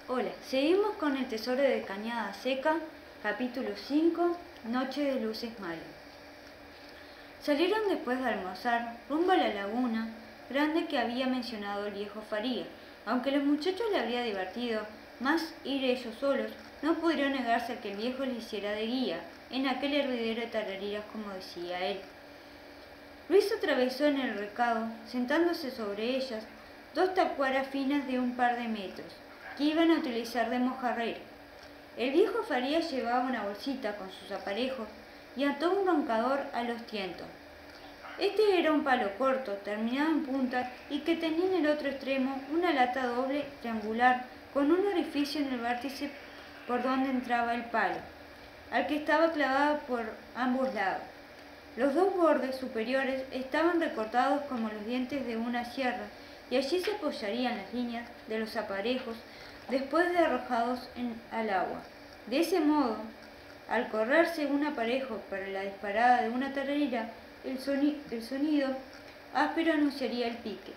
Hola, seguimos con el tesoro de Cañada Seca, capítulo 5, Noche de luces malas. Salieron después de almorzar rumbo a la laguna grande que había mencionado el viejo Faría. Aunque a los muchachos les habría divertido más ir ellos solos, no pudieron negarse a que el viejo les hiciera de guía en aquel hervidero de tarareras, como decía él. Luis atravesó en el recado, sentándose sobre ellas, dos tacuaras finas de un par de metros, que iban a utilizar de mojarrero. El viejo Faría llevaba una bolsita con sus aparejos y ató un roncador a los tientos. Este era un palo corto, terminado en punta y que tenía en el otro extremo una lata doble triangular con un orificio en el vértice por donde entraba el palo, al que estaba clavado por ambos lados. Los dos bordes superiores estaban recortados como los dientes de una sierra y allí se apoyarían las líneas de los aparejos después de arrojados al agua. De ese modo, al correrse un aparejo para la disparada de una tararera, el sonido áspero anunciaría el pique.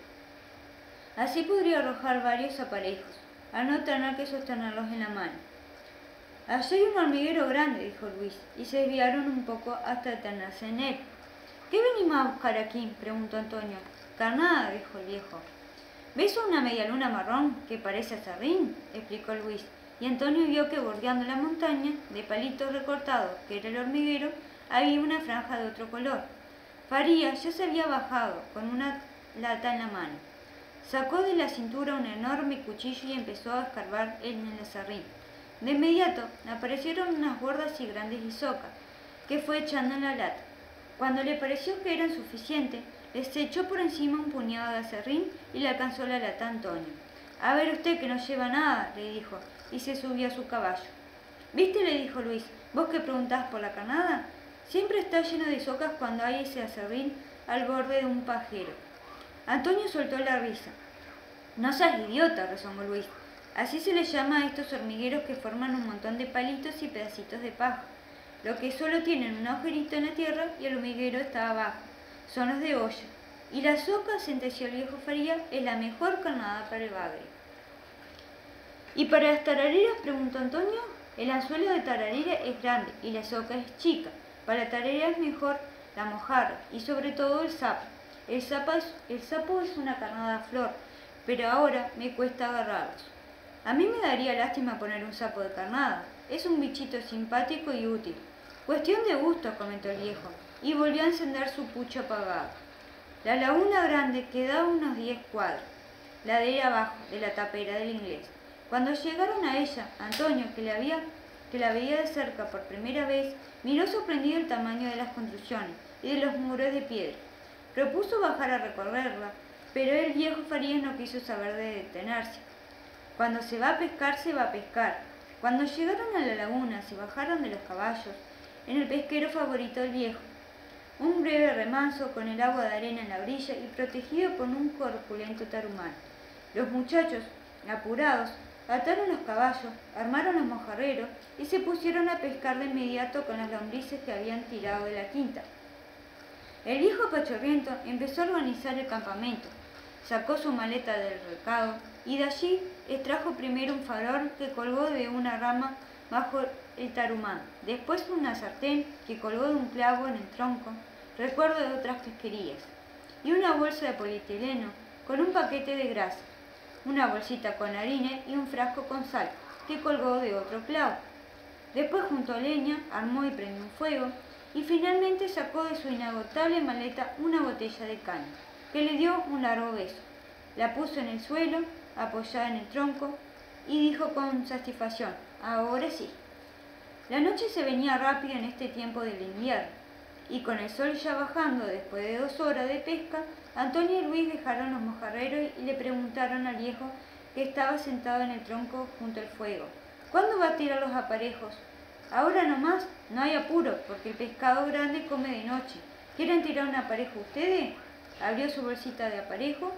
Así podría arrojar varios aparejos, al no tener que sostenerlos en la mano. Allí hay un hormiguero grande, dijo Luis, y se desviaron un poco hasta detenerse en él. ¿Qué venimos a buscar aquí?, preguntó Antonio. Carnada, dijo el viejo. ¿Ves una medialuna marrón que parece aserrín?, explicó Luis, y Antonio vio que bordeando la montaña, de palitos recortados, que era el hormiguero, había una franja de otro color. Faría ya se había bajado, con una lata en la mano. Sacó de la cintura un enorme cuchillo y empezó a escarbar en el aserrín. De inmediato aparecieron unas gordas y grandes isocas, que fue echando en la lata. Cuando le pareció que eran suficientes, les echó por encima un puñado de aserrín y le alcanzó la lata a Antonio. A ver usted que no lleva nada, le dijo, y se subió a su caballo. ¿Viste?, le dijo Luis, vos que preguntás por la carnada. Siempre está lleno de isocas cuando hay ese aserrín al borde de un pajero. Antonio soltó la risa. No seas idiota, rezongó Luis. Así se les llama a estos hormigueros que forman un montón de palitos y pedacitos de paja, lo que solo tienen un agujerito en la tierra y el hormiguero está abajo. Son los de olla. Y la soca, sentenció el viejo Faría, es la mejor carnada para el bagre. ¿Y para las tarareras?, preguntó Antonio. El anzuelo de tararera es grande y la soca es chica. Para la tararera es mejor la mojarra y sobre todo el sapo. El sapo es una carnada flor, pero ahora me cuesta agarrarlos. A mí me daría lástima poner un sapo de carnada. Es un bichito simpático y útil. Cuestión de gusto, comentó el viejo, y volvió a encender su pucho apagado. La laguna grande quedaba a unos 10 cuadros, ladera abajo de la tapera del inglés. Cuando llegaron a ella, Antonio, que la veía de cerca por primera vez, miró sorprendido el tamaño de las construcciones y de los muros de piedra. Propuso bajar a recorrerla, pero el viejo Farías no quiso saber de detenerse. Cuando se va a pescar, se va a pescar. Cuando llegaron a la laguna, se bajaron de los caballos en el pesquero favorito del viejo. Un breve remanso con el agua de arena en la orilla y protegido por un corpulento tarumán. Los muchachos, apurados, ataron los caballos, armaron los mojarreros y se pusieron a pescar de inmediato con las lombrices que habían tirado de la quinta. El viejo pachorriento empezó a organizar el campamento. Sacó su maleta del recado y de allí extrajo primero un farol que colgó de una rama bajo el tarumán, después una sartén que colgó de un clavo en el tronco, recuerdo de otras pesquerías, y una bolsa de polietileno con un paquete de grasa, una bolsita con harina y un frasco con sal que colgó de otro clavo. Después juntó leña, armó y prendió un fuego y finalmente sacó de su inagotable maleta una botella de caña, que le dio un largo beso. La puso en el suelo, apoyada en el tronco, y dijo con satisfacción: ahora sí. La noche se venía rápida en este tiempo del invierno, y con el sol ya bajando después de 2 horas de pesca, Antonio y Luis dejaron los mojarreros y le preguntaron al viejo, que estaba sentado en el tronco junto al fuego: ¿cuándo va a tirar los aparejos? Ahora nomás, no hay apuro, porque el pescado grande come de noche. ¿Quieren tirar un aparejo ustedes? Abrió su bolsita de aparejo,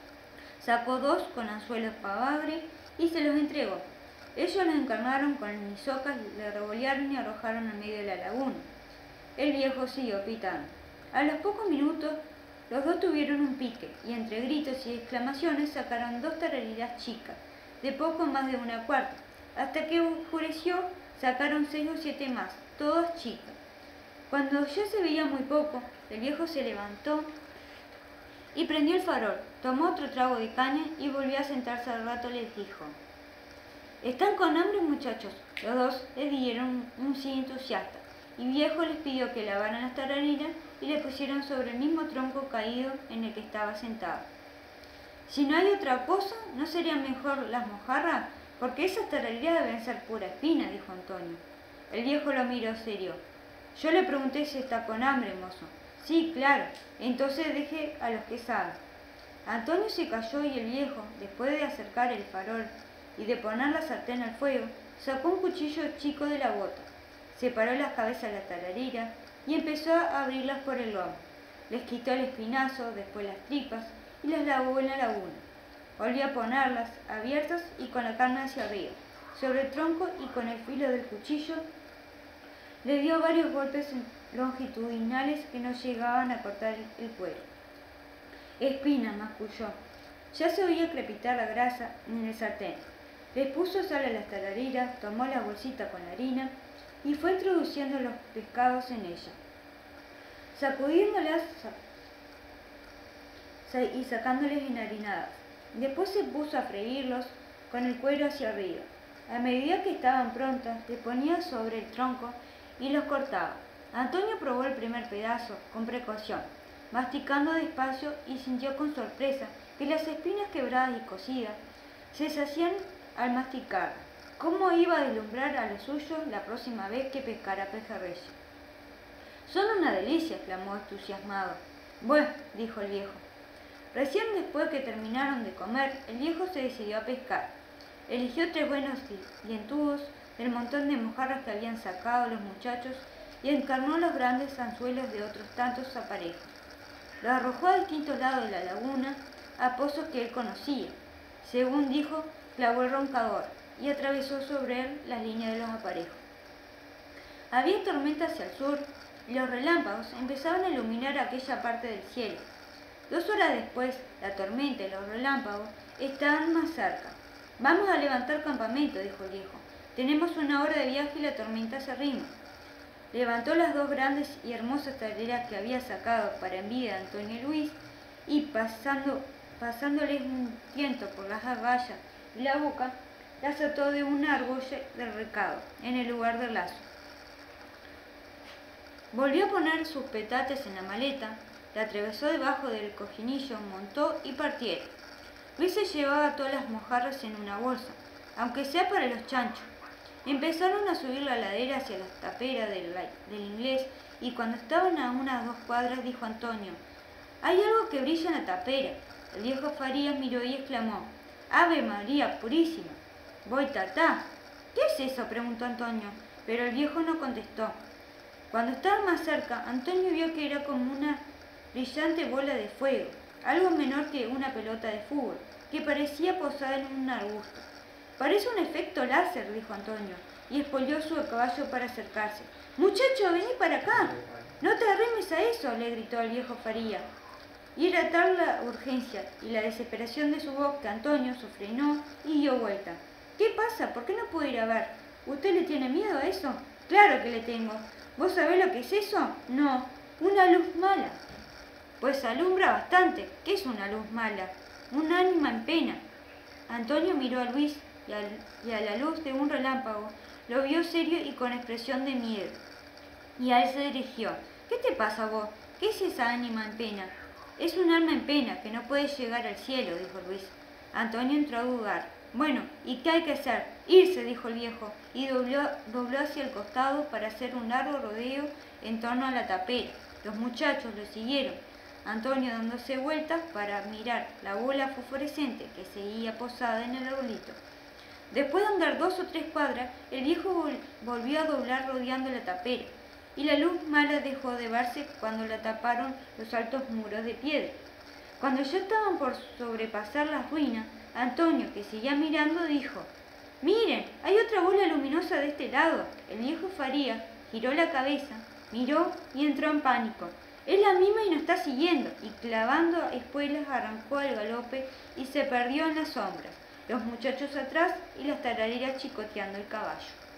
sacó 2 con anzuelos para bagre y se los entregó. Ellos los encarnaron con isocas, le revolearon y arrojaron al medio de la laguna. El viejo siguió pitando. A los pocos minutos, los dos tuvieron un pique y entre gritos y exclamaciones sacaron 2 tarareras chicas, de poco más de una cuarta. Hasta que oscureció, sacaron 6 o 7 más, todos chicos. Cuando ya se veía muy poco, el viejo se levantó y prendió el farol, tomó otro trago de caña y volvió a sentarse. Al rato les dijo: «¿Están con hambre, muchachos?». Los dos le dieron un sí entusiasta, y viejo les pidió que lavaran las tarareras y le pusieron sobre el mismo tronco caído en el que estaba sentado. «Si no hay otra cosa, ¿no serían mejor las mojarras? Porque esas tarareras deben ser pura espina», dijo Antonio. El viejo lo miró serio. «Yo le pregunté si está con hambre, mozo». «Sí, claro. Entonces deje a los que saben». Antonio se calló y el viejo, después de acercar el farol y de poner la sartén al fuego, sacó un cuchillo chico de la bota, separó las cabezas de la tararera y empezó a abrirlas por el lomo. Les quitó el espinazo, después las tripas y las lavó en la laguna. Volvió a ponerlas abiertas y con la carne hacia arriba, sobre el tronco, y con el filo del cuchillo le dio varios golpes longitudinales que no llegaban a cortar el cuero. «Espina», masculló. Ya se oía crepitar la grasa en el sartén. Les puso sal a las tarareras, tomó la bolsita con la harina y fue introduciendo los pescados en ella, sacudiéndolas y sacándoles enharinadas. Después se puso a freírlos con el cuero hacia arriba. A medida que estaban prontas, les ponía sobre el tronco y los cortaba. Antonio probó el primer pedazo con precaución, masticando despacio, y sintió con sorpresa que las espinas quebradas y cocidas se deshacían al masticar. ¿Cómo iba a deslumbrar a los suyos la próxima vez que pescara pejerreyes? «Son una delicia», exclamó entusiasmado. «Bueno», dijo el viejo. Recién después que terminaron de comer, el viejo se decidió a pescar. Eligió 3 buenos dientudos del montón de mojarras que habían sacado los muchachos y encarnó los grandes anzuelos de otros tantos aparejos. Los arrojó a distintos lados de la laguna, a pozos que él conocía. Según dijo, clavó el roncador y atravesó sobre él las líneas de los aparejos. Había tormenta hacia el sur y los relámpagos empezaban a iluminar aquella parte del cielo. 2 horas después, la tormenta y los relámpagos estaban más cerca. «Vamos a levantar campamento», dijo el viejo. «Tenemos 1 hora de viaje y la tormenta se arrima». Levantó las 2 grandes y hermosas tarareras que había sacado para envidia de Antonio y Luis, y pasándoles un tiento por las agallas y la boca, las ató de una argolla del recado en el lugar del lazo. Volvió a poner sus petates en la maleta, la atravesó debajo del cojinillo, montó y partieron. Luis se llevaba todas las mojarras en una bolsa, aunque sea para los chanchos. Empezaron a subir la ladera hacia la tapera del inglés, y cuando estaban a unas 2 cuadras dijo Antonio: «Hay algo que brilla en la tapera». El viejo Farías miró y exclamó: «¡Ave María purísima! ¡Voy tatá!». «¿Qué es eso?», preguntó Antonio, pero el viejo no contestó. Cuando estaban más cerca, Antonio vio que era como una brillante bola de fuego, algo menor que una pelota de fútbol, que parecía posada en un arbusto. «Parece un efecto láser», dijo Antonio, y espolió su caballo para acercarse. «Muchacho, vení para acá». «No te arrimes a eso», le gritó el viejo Farías. Y era tal la urgencia y la desesperación de su voz que Antonio se frenó y dio vuelta. «¿Qué pasa? ¿Por qué no puedo ir a ver? ¿Usted le tiene miedo a eso?». «Claro que le tengo. ¿Vos sabés lo que es eso?». «No, una luz mala». «Pues alumbra bastante». «¿Qué es una luz mala?». «Un ánima en pena». Antonio miró a Luis y a la luz de un relámpago lo vio serio y con expresión de miedo. Y a él se dirigió. «¿Qué te pasa vos? ¿Qué es esa ánima en pena?». «Es un alma en pena que no puede llegar al cielo», dijo Luis. Antonio entró a dudar. «Bueno, ¿y qué hay que hacer?». «Irse», dijo el viejo, y dobló hacia el costado para hacer un largo rodeo en torno a la tapera. Los muchachos lo siguieron, Antonio dándose vueltas para mirar la bola fosforescente que seguía posada en el arbolito. Después de andar 2 o 3 cuadras, el viejo volvió a doblar rodeando la tapera, y la luz mala dejó de verse cuando la taparon los altos muros de piedra. Cuando ya estaban por sobrepasar las ruinas, Antonio, que seguía mirando, dijo: «Miren, hay otra bola luminosa de este lado». El viejo Farías giró la cabeza, miró y entró en pánico. «Es la misma y nos está siguiendo», y clavando espuelas arrancó al galope y se perdió en las sombras. los muchachos atrás y las tarareras chicoteando el caballo.